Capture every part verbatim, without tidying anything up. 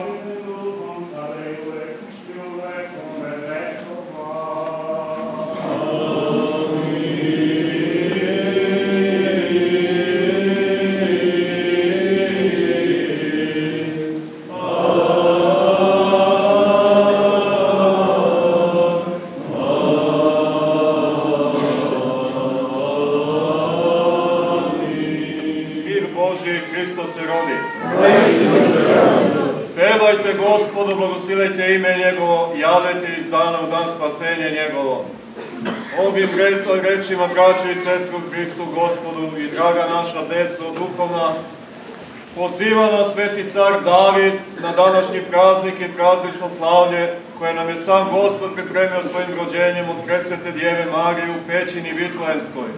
Pevajte Gospodu, blagosilejte ime Njegovo, javljajte iz dana u dan spasenje Njegovo. Ovim rečima, braćo i sestru u Hristu Gospodu i draga naša deco duhovna, poziva nas sveti car David na današnji praznik i praznično slavlje koje nam je sam Gospod pripremio svojim rođenjem od presvete Djeve Marije u pećini Vitlejemskoj.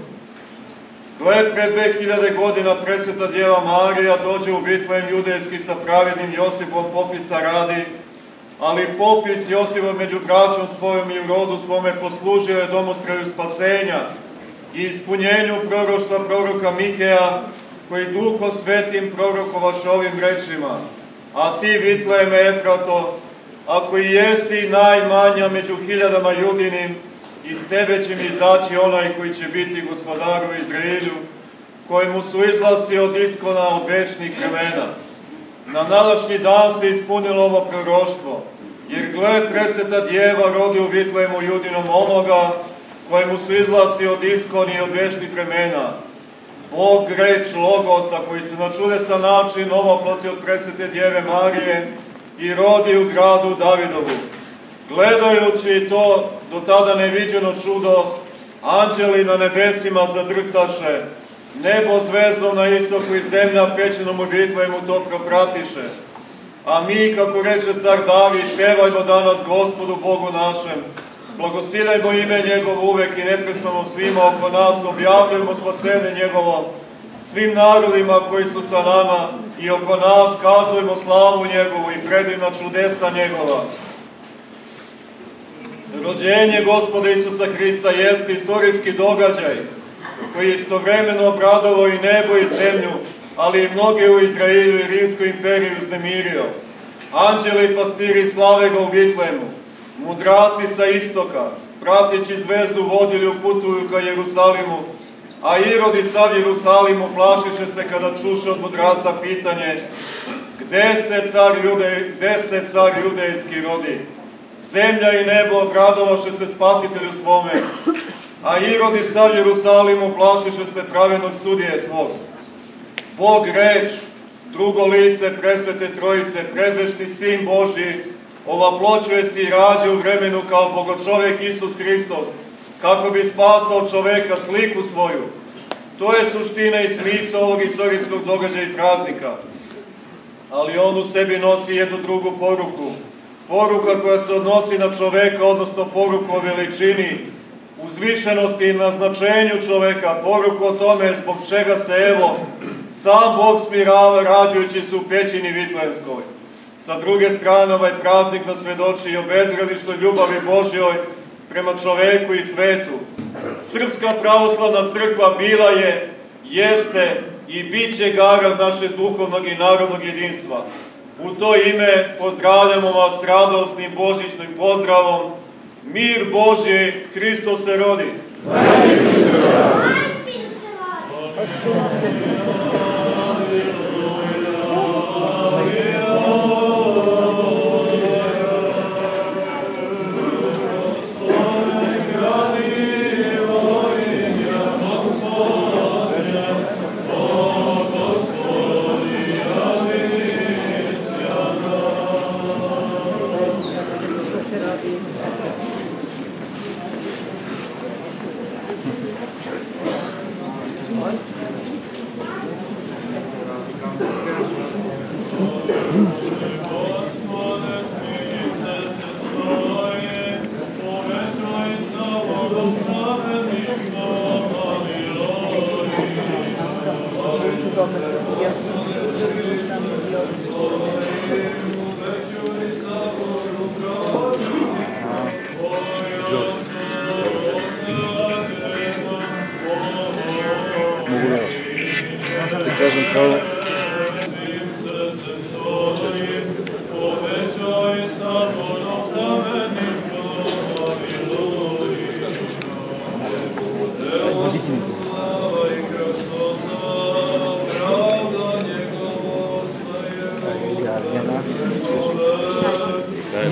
Gle, pre dve hiljade godina presveta Djeva Marija dođe u Vitlejem judejski sa pravednim Josipom popisa radi, ali popis Josipa među braćom svojom i u rodu svome poslužio je domostraju spasenja i ispunjenju proroštva proroka Mikeja, koji Duhom Svetim prorokovaše ovim rečima: a ti, Vitlejeme Efrato, ako i jesi najmanja među hiljadama judinim, iz tebe će mi izaći onaj koji će biti gospodar u Izraelju, kojemu su izlasi od iskona od večnih vremena. Na današnji dan se ispunilo ovo proroštvo, jer gle, presveta Djeva rodi u Vitlejemu judinom onoga kojemu su izlasi od iskoni i od večnih vremena. Bog, reč Logosa, koji se na čudesan način ovoploti od presvete Djeve Marije i rodi u gradu Davidovu. Gledajući to do tada neviđeno čudo, anđeli na nebesima zadrhtaše, nebo zvezdom na istoku i zemlja pećinom u Vitlejemu to propratiše. A mi, kako reče car David, pevajmo danas Gospodu Bogu našem, blagosiljajmo ime Njegovo uvek i neprestano svima oko nas, objavljujemo spasenje Njegovo svim narodima koji su sa nama i oko nas kazujemo slavu Njegovu i predivna čudesa Njegova. Rođenje Gospoda Isusa Hrista jeste istorijski događaj koji je istovremeno obradovao i nebo i zemlju, ali i mnoge u Izraelu i Rimskoj imperiji uznemirio. Anđeli i pastiri slave ga u Vitlejemu, mudraci sa istoka, prateći zvezdu vodilju putuju ka Jerusalimu, a Irodi sav Jerusalimu plašiše se kada čuše od mudraca pitanje: gde se car, jude, gde se car judejski rodi? Zemlja i nebo obradovaše se spasitelju svome, a Irodi sav Jerusalimu plašiše se pravednog sudije svog. Bog reč, drugo lice presvete Trojice, predvečni Sin Božji, ovaploćuje se i rađa u vremenu kao bogočovek Isus Hristos, kako bi spasao čoveka sliku svoju. To je suština i smisao ovog istorijskog događaja i praznika. Ali on u sebi nosi jednu drugu poruku. Poruka koja se odnosi na čoveka, odnosno poruku o veličini, uzvišenosti i na značenju čoveka, poruku o tome zbog čega se, evo, sam Bog smirava rađajući se u pećini Vitlejemskoj. Sa druge strane, ovaj praznik nas svedoči i o bezgraničnoj ljubavi Božjoj prema čoveku i svetu. Srpska pravoslavna crkva bila je, jeste i bit će garant našeg duhovnog i narodnog jedinstva. U to ime pozdravljamo vas radosnim božićnim pozdravom. Mir Božji, Hristos se rodi.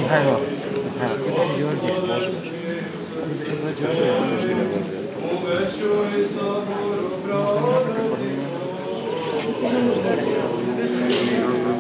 Evo, evo, Georgije složimo. Uvećuj saboru brata.